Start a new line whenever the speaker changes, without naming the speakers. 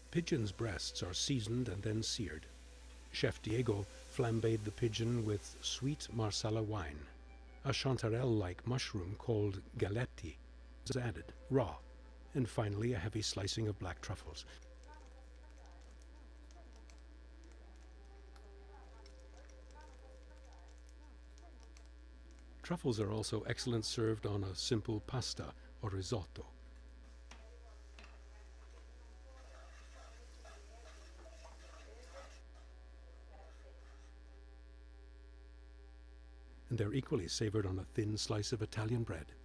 Pigeon's breasts are seasoned and then seared. Chef Diego flambéed the pigeon with sweet Marsala wine. A chanterelle-like mushroom called galetti is added, raw, and finally a heavy slicing of black truffles. Truffles are also excellent served on a simple pasta or risotto. And they're equally savored on a thin slice of Italian bread.